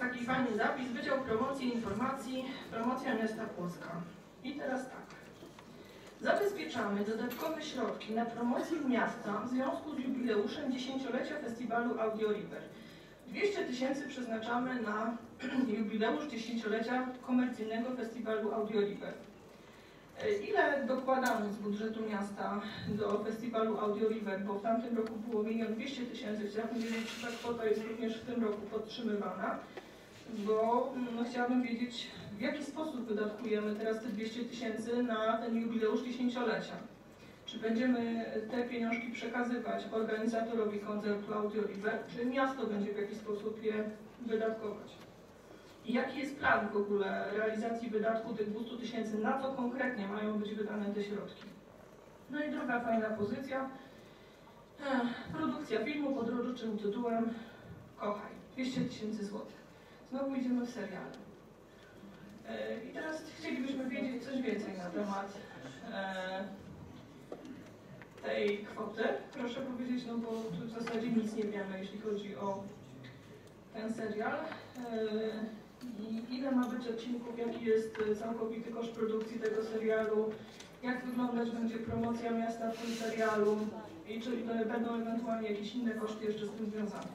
taki fajny zapis, Wydział Promocji i Informacji, Promocja Miasta Płocka. I teraz tak. Zabezpieczamy dodatkowe środki na promocję miasta w związku z jubileuszem 10-lecia festiwalu Audio River. 200 000 przeznaczamy na jubileusz 10-lecia komercyjnego festiwalu Audio River. Ile dokładamy z budżetu miasta do festiwalu Audio River, bo w tamtym roku było 1 200 000, chciałabym wiedzieć, czy ta kwota jest również w tym roku podtrzymywana, bo chciałabym wiedzieć, w jaki sposób wydatkujemy teraz te 200 000 na ten jubileusz 10-lecia. Czy będziemy te pieniążki przekazywać organizatorowi koncertu Audio River, czy miasto będzie w jakiś sposób je wydatkować? I jaki jest plan w ogóle realizacji wydatku tych 200 000, na co konkretnie mają być wydane te środki? No i druga fajna pozycja, produkcja filmu pod uroczym tytułem Kochaj, 200 000 złotych. Znowu idziemy w seriale. I teraz chcielibyśmy wiedzieć coś więcej na temat tej kwoty. Proszę powiedzieć, no bo tu w zasadzie nic nie wiemy, jeśli chodzi o ten serial. I ile ma być odcinków, jaki jest całkowity koszt produkcji tego serialu, jak wyglądać będzie promocja miasta w tym serialu i czy będą ewentualnie jakieś inne koszty jeszcze z tym związane.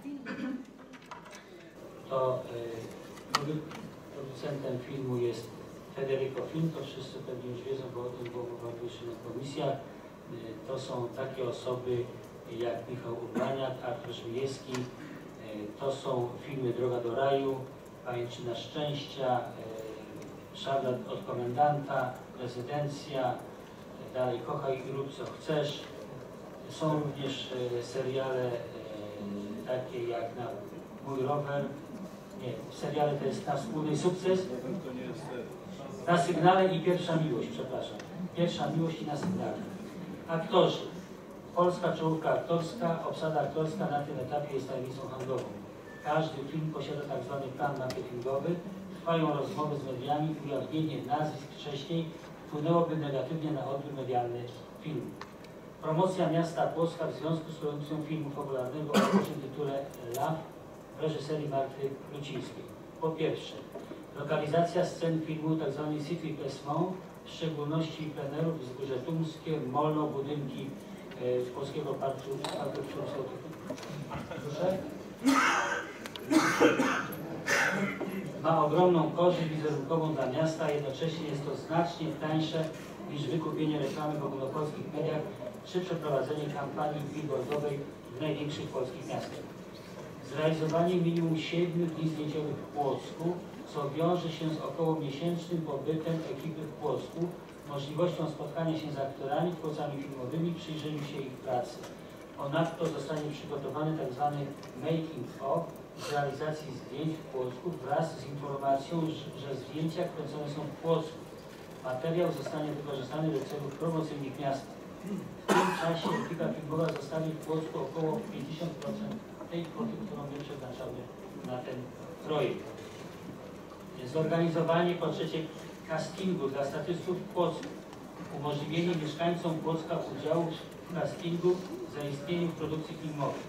To producentem filmu jest Federico Film, to wszyscy pewnie już wiedzą, bo o tym było mowa w komisjach. To są takie osoby jak Michał Urbaniak, Artur Żmijewski. To są filmy Droga do raju, Pajęczyna szczęścia, Szarlot od komendanta, Rezydencja, dalej Kochaj i rób co chcesz. Są również seriale takie jak na Mój rower, nie, seriale to jest Na wspólny sukces, Na sygnale i Pierwsza miłość, przepraszam. Pierwsza miłość i Na sygnale. Aktorzy. Polska czołówka aktorska, obsada aktorska na tym etapie jest tajemnicą handlową. Każdy film posiada tak zwany plan marketingowy, trwają rozmowy z mediami, ujawnienie nazwisk wcześniej wpłynęłoby negatywnie na odbiór medialny filmu. Promocja miasta Płocka w związku z produkcją filmu fabularnego o pierwszym tytule Love w reżyserii Marty Lucińskiej. Po pierwsze, lokalizacja scen filmu tzw. City Placement, w szczególności plenerów, Wzgórze Tumskie, Molo, budynki Polskiego Parku Przemysłowego. Ma ogromną korzyść wizerunkową dla miasta, a jednocześnie jest to znacznie tańsze niż wykupienie reklamy w ogólnopolskich mediach czy przeprowadzenie kampanii billboardowej w największych polskich miastach. Zrealizowanie minimum 7 dni zdjęciowych w Płocku, co wiąże się z okołomiesięcznym pobytem ekipy w Płocku, możliwością spotkania się z aktorami, twórcami filmowymi, przyjrzeniu się ich pracy. Ponadto zostanie przygotowany tzw. making of z realizacji zdjęć w Płocku wraz z informacją, że zdjęcia kręcone są w Płocku. Materiał zostanie wykorzystany do celów promocyjnych miasta. W tym czasie ekipa filmowa zostawi w Płocku około 50% tej kwoty, którą my przeznaczamy na ten projekt. Zorganizowanie po trzecie castingu dla statystów w Płocku. Umożliwienie mieszkańcom Płocka udziału w castingu zaistnieniu w produkcji filmowej.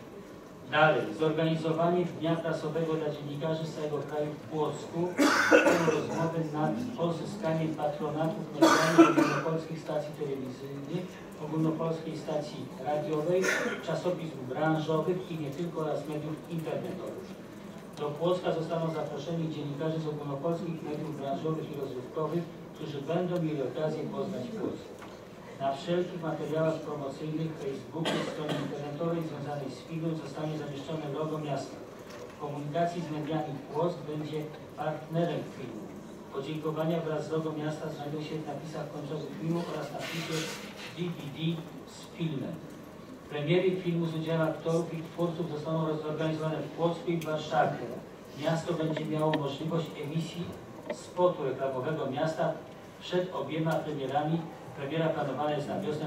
Dalej, zorganizowanie dnia prasowego dla dziennikarzy z całego kraju w Płocku, rozmowy nad pozyskaniem patronatów medialnych ogólnopolskich stacji telewizyjnych, ogólnopolskiej stacji radiowej, czasopism branżowych i nie tylko oraz mediów internetowych. Do Płocka zostaną zaproszeni dziennikarze z ogólnopolskich mediów branżowych i rozrywkowych, którzy będą mieli okazję poznać Płock. Na wszelkich materiałach promocyjnych Facebooku, stronie internetowej związanej z filmem zostanie zamieszczone logo miasta. W komunikacji z mediami Płock będzie partnerem filmu. Podziękowania wraz z logo miasta znajdą się w napisach końcowych filmu oraz napisie DVD z filmem. Premiery filmu z udziałem aktorów i twórców zostaną zorganizowane w Płocku i w Warszawie. Miasto będzie miało możliwość emisji spotu reklamowego miasta przed obiema premierami. Premiera planowana jest na wiosnę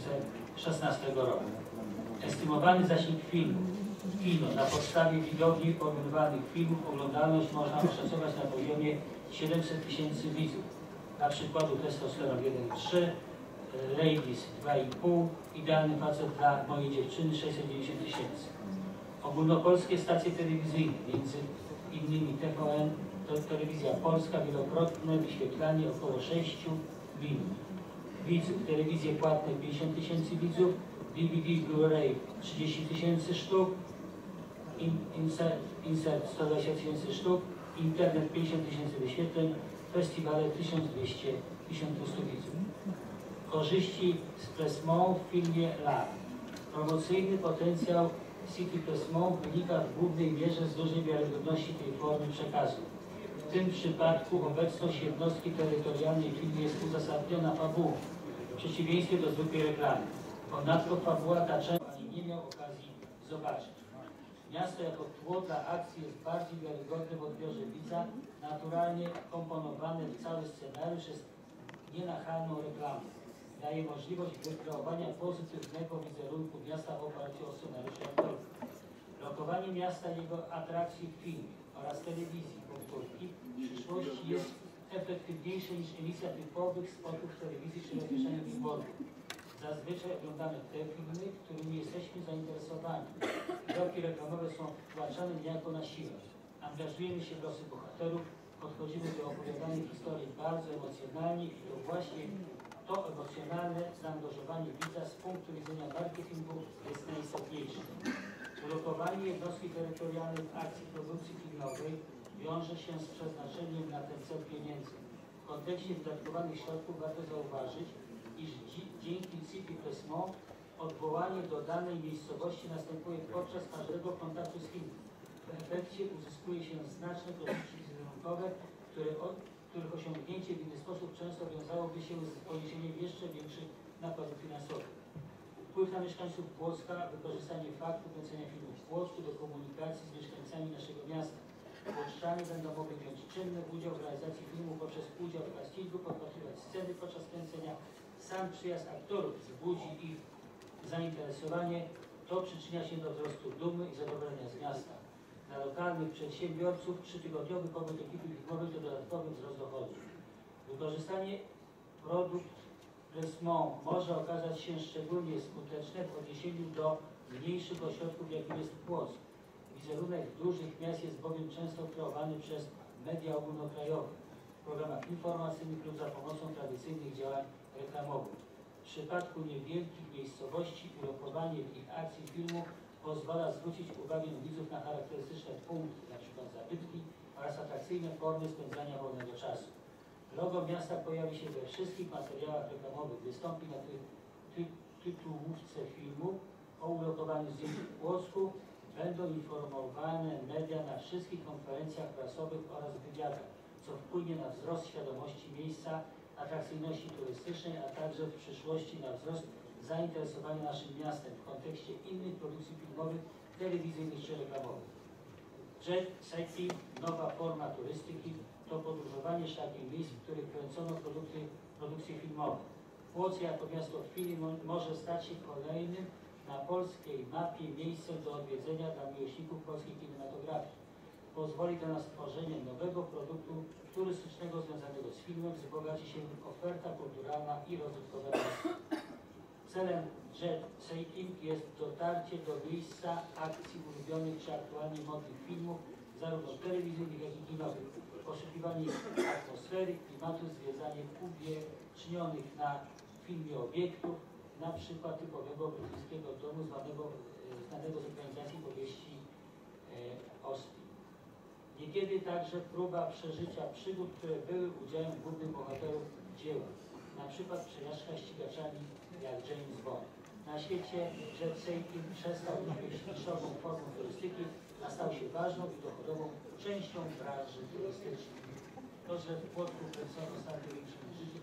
2016 roku. Estymowany zasięg filmu. Kino. Na podstawie widowni porównywanych filmów oglądalność można oszacować na poziomie 700 000 widzów. Dla przykładu Testosteron 1,3, Ladies 2,5, Idealny facet dla mojej dziewczyny 690 000. Ogólnopolskie stacje telewizyjne, między innymi TVN, Telewizja Polska, wielokrotne wyświetlanie około 6 minut. Widzów, telewizje płatne 50 000 widzów, DVD, Blu-ray 30 000 sztuk, insert 120 000 sztuk, internet 50 000 wyświetleń, festiwale 1200 widzów. Korzyści z Plesmont w filmie Lar. Promocyjny potencjał City Plesmont wynika w głównej mierze z dużej wiarygodności tej formy przekazu. W tym przypadku obecność jednostki terytorialnej w filmie jest uzasadniona fabułą, w przeciwieństwie do zwykłej reklamy. Ponadto fabuła ta często nie miał okazji zobaczyć. Miasto jako tło dla akcji jest bardziej wiarygodne w odbiorze widza, naturalnie komponowany cały scenariusz jest nienachalną reklamą. Daje możliwość wykreowania pozytywnego wizerunku miasta w oparciu o scenariusz aktorów. Lokowanie miasta i jego atrakcji w filmie oraz telewizji powtórki w przyszłości jest efektywniejsze niż emisja typowych spotów w telewizji czy rozwieszanie billboardów. Zazwyczaj oglądamy te filmy, którymi jesteśmy zainteresowani. Widoki reklamowe są wtłaczane niejako na siłę. Angażujemy się w losy bohaterów, podchodzimy do opowiadanej historii bardzo emocjonalnie i to właśnie to emocjonalne zaangażowanie widza z punktu widzenia marketingu jest najistotniejsze. Ulokowanie jednostki terytorialnej w akcji produkcji filmowej wiąże się z przeznaczeniem na ten cel pieniędzy. W kontekście wydatkowanych środków warto zauważyć, iż dzięki City Plesmont odwołanie do danej miejscowości następuje podczas każdego kontaktu z filmem. W efekcie uzyskuje się znaczne korzyści wizerunkowe, których osiągnięcie w inny sposób często wiązałoby się z poniesieniem jeszcze większych nakładów finansowych. Wpływ na mieszkańców Płocka, wykorzystanie faktu kręcenia filmu w Płocku do komunikacji z mieszkańcami naszego miasta. Płoczczanie będą mogli wziąć czynny udział w realizacji filmu poprzez udział w castingu, podpatrywać sceny podczas kręcenia. Sam przyjazd aktorów wzbudzi ich zainteresowanie, to przyczynia się do wzrostu dumy i zadowolenia z miasta. Dla lokalnych przedsiębiorców 3-tygodniowy pobyt ekipy filmowej to dodatkowy wzrost dochodów. Wykorzystanie produkt Plesmont może okazać się szczególnie skuteczne w odniesieniu do mniejszych ośrodków, jakim jest Płock. Wizerunek dużych miast jest bowiem często kreowany przez media ogólnokrajowe, w programach informacyjnych lub za pomocą tradycyjnych działań reklamowych. W przypadku niewielkich miejscowości ulokowanie w ich akcji filmu pozwala zwrócić uwagę widzów na charakterystyczne punkty, np. zabytki oraz atrakcyjne formy spędzania wolnego czasu. Logo miasta pojawi się we wszystkich materiałach reklamowych, wystąpi na tytułówce filmu. O ulokowaniu zdjęć w Płocku będą informowane media na wszystkich konferencjach prasowych oraz wywiadach, co wpłynie na wzrost świadomości miejsca, atrakcyjności turystycznej, a także w przyszłości na wzrost zainteresowania naszym miastem w kontekście innych produkcji filmowych, telewizyjnych czy reklamowych. Jet setting, nowa forma turystyki, to podróżowanie szlakiem miejsc, w których kręcono produkcje filmowe. Płock jako miasto chwili może stać się kolejnym na polskiej mapie miejscem do odwiedzenia dla miłośników polskiej kinematografii. Pozwoli to na stworzenie nowego produktu turystycznego związanego z filmem, wzbogaci się oferta kulturalna i rozrywkowa. Celem jet setting jest dotarcie do miejsca akcji ulubionych czy aktualnie modnych filmów, zarówno telewizyjnych, jak i kinowych. Poszukiwanie atmosfery, klimatu, zwiedzanie uwiecznionych na filmie obiektów, na przykład typowego brytyjskiego domu znanego z ekranizacji powieści Austin. Niekiedy także próba przeżycia przygód, które były udziałem głównych bohaterów dzieła. Na przykład przejażdżka ścigaczami jak James Bond. Na świecie jet setting przestał być niszową formą turystyki, a stał się ważną i dochodową częścią branży turystycznej. To, że w Płocku kręcono statki większych